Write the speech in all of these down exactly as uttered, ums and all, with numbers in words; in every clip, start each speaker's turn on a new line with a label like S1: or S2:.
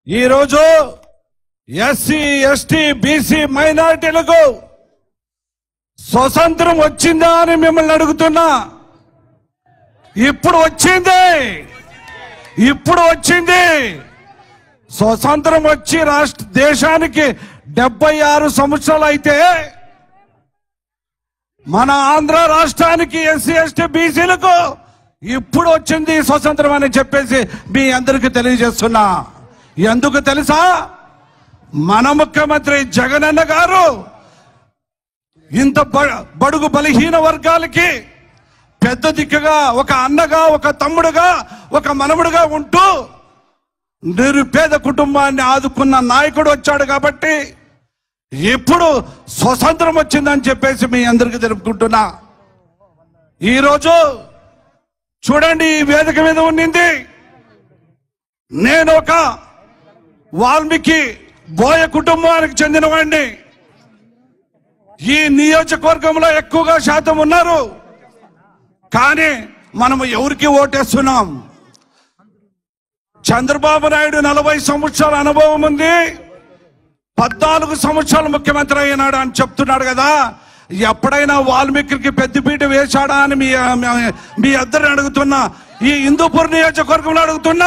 S1: ఈ రోజు SC ST BC మైనారిటీలకు స్వతంత్రం వచ్చిందా అని మిమ్మల్ని అడుగుతున్నా. ఇప్పుడు వచ్చింది, ఇప్పుడు వచ్చింది. స్వతంత్రం వచ్చి రాష్ట్ర దేశానికి డెబ్బై ఆరు సంవత్సరాలు అయితే మన ఆంధ్ర రాష్ట్రానికి ఎస్సీ ఎస్టీ బీసీలకు ఇప్పుడు వచ్చింది స్వతంత్రం అని చెప్పేసి మీ అందరికీ తెలియజేస్తున్నా. ఎందుకు తెలుసా? మన ముఖ్యమంత్రి జగనన్న గారు ఇంత బడుగు బలహీన వర్గాలకి పెద్ద దిక్కుగా, ఒక అన్నగా, ఒక తమ్ముడుగా, ఒక మనముడుగా ఉంటూ నిరుపేద కుటుంబాన్ని ఆదుకున్న నాయకుడు వచ్చాడు. కాబట్టి ఇప్పుడు స్వతంత్రం వచ్చిందని చెప్పేసి మీ అందరికీ తెలుపుకుంటున్నా. ఈరోజు చూడండి, ఈ వేదిక మీద ఉండింది. నేను ఒక వాల్మీకి బోయ కుటుంబానికి చెందిన వాడిని. ఈ నియోజకవర్గంలో ఎక్కువగా శాతం ఉన్నారు. కానీ మనము ఎవరికి ఓటేస్తున్నాం? చంద్రబాబు నాయుడు నలభై సంవత్సరాల అనుభవం ఉంది, పద్నాలుగు సంవత్సరాలు ముఖ్యమంత్రి అయినాడు అని చెప్తున్నాడు కదా. ఎప్పుడైనా వాల్మీకి పెద్దపీట వేశాడా అని మీ మీ ఇద్దరిని అడుగుతున్నా. ఈ హిందూపూర్ నియోజకవర్గంలో అడుగుతున్నా.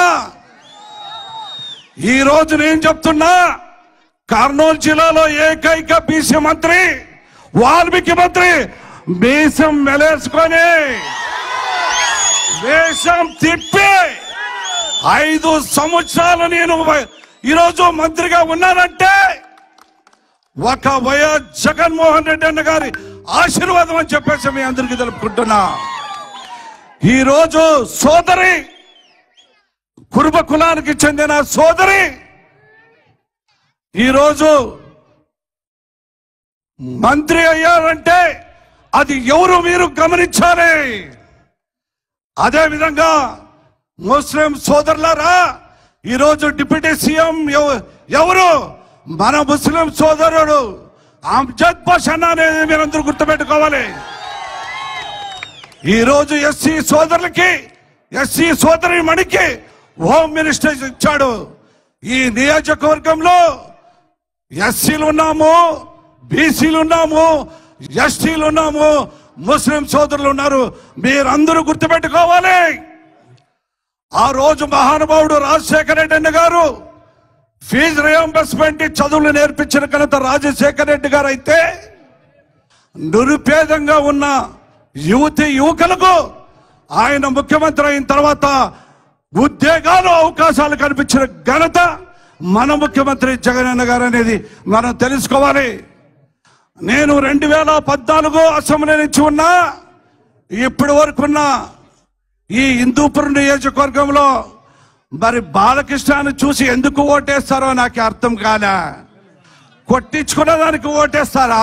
S1: ఈ రోజు నేను చెప్తున్నా, కర్నూలు జిల్లాలో ఏకైక బీసీ మంత్రి వాల్మీకి మంత్రి. మీసం మెలేసుకొని వేషం తిప్పి ఐదు సంవత్సరాలు నేను ఈరోజు మంత్రిగా ఉన్నానంటే ఒక వైఎస్ జగన్మోహన్ రెడ్డి అన్న గారి ఆశీర్వాదం అని చెప్పేసి మీ అందరికీ తెలుపుకుంటున్నా. ఈరోజు సోదరి, కురుబ కులానికి చెందిన సోదరి ఈరోజు మంత్రి అయ్యారంటే అది ఎవరు మీరు గమనించాలి. అదేవిధంగా ముస్లిం సోదరులారా, ఈరోజు డిప్యూటీ సీఎం ఎవరు? మన ముస్లిం సోదరుడు అమ్జద్ పాషా అనేది మీరందరూ గుర్తుపెట్టుకోవాలి. ఈరోజు ఎస్సీ సోదరులకి, ఎస్సీ సోదరి మణికి హోమ్ మినిస్టర్ ఇచ్చాడు. ఈ నియోజకవర్గంలో ఎస్సీలు ఉన్నాము, బీసీలు ఉన్నాము, ఎస్టీలు ఉన్నాము, ముస్లిం సోదరులు ఉన్నారు. మీరందరూ గుర్తుపెట్టుకోవాలి. ఆ రోజు మహానుభావుడు రాజశేఖర రెడ్డి అన్న గారు ఫీజు రియంబర్స్మెంట్ చదువులు నేర్పించిన ఘనత రాజశేఖర రెడ్డి గారు అయితే, నిరుపేదంగా ఉన్న యువతి యువకులకు ఆయన ముఖ్యమంత్రి అయిన తర్వాత ఉద్యోగాలు, అవకాశాలు కల్పించిన ఘనత మన ముఖ్యమంత్రి జగనన్న గారు అనేది మనం తెలుసుకోవాలి. నేను రెండు వేల పద్నాలుగు అసెంబ్లీ నుంచి ఉన్నా, ఇప్పటి వరకున్న ఈ హిందూపురం నియోజకవర్గంలో మరి బాలకృష్ణను చూసి ఎందుకు ఓటేస్తారో నాకు అర్థం కాలే. కొట్టించుకున్న దానికి ఓటేస్తారా?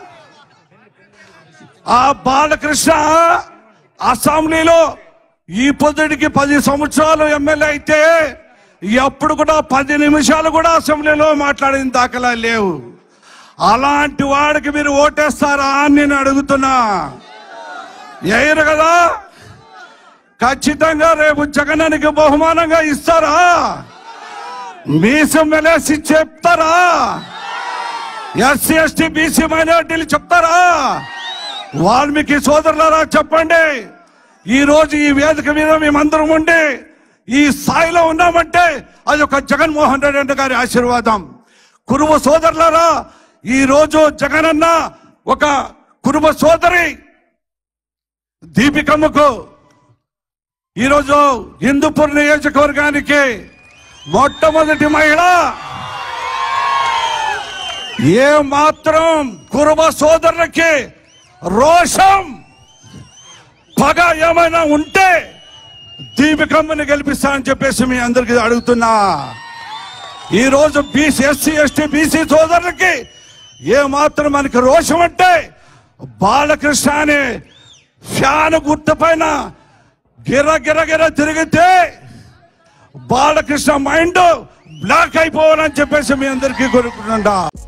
S1: ఆ బాలకృష్ణ అసెంబ్లీలో ఈ పొద్దుడికి పది సంవత్సరాలు ఎమ్మెల్యే అయితే ఎప్పుడు కూడా పది నిమిషాలు కూడా అసెంబ్లీలో మాట్లాడిన దాఖలా లేవు. అలాంటి వాడికి మీరు ఓటేస్తారా అని నేను అడుగుతున్నా. ఎయ్యరు కదా? ఖచ్చితంగా రేపు జగనానికి బహుమానంగా ఇస్తారా? మీసం వెలేసి చెప్తారా? ఎస్సీ ఎస్టీ బీసీ మైనారిటీలు చెప్తారా? వాల్మీకి సోదరులారా చెప్పండి. ఈ రోజు ఈ వేదిక మీద మేమందరం ఉండి ఈ స్థాయిలో ఉన్నామంటే అది ఒక జగన్మోహన్ రెడ్డి గారి ఆశీర్వాదం. కురుబ సోదరులారా, ఈ రోజు జగనన్న ఒక కురుబ సోదరి దీపికమ్మకు ఈరోజు హిందూపూర్ నియోజకవర్గానికి మొట్టమొదటి మహిళ. ఏ మాత్రం కురుబ సోదరులకి రోషం, పగ ఏమైనా ఉంటే దీపికమ్మని గెలిపిస్తా అని చెప్పేసి మీ అందరికీ అడుగుతున్నా. ఈ రోజు బీసీ ఎస్సీ ఎస్టీ బీసీ సోదరులకి ఏ మాత్రం మనకి రోషం అంటే బాలకృష్ణ అనే ఫ్యాన్ గుర్తు పైన గిర గిర గిర తిరిగితే బాలకృష్ణ మైండ్ బ్లాక్ అయిపోవాలని చెప్పేసి మీ అందరికీ కోరుకుంటున్నా.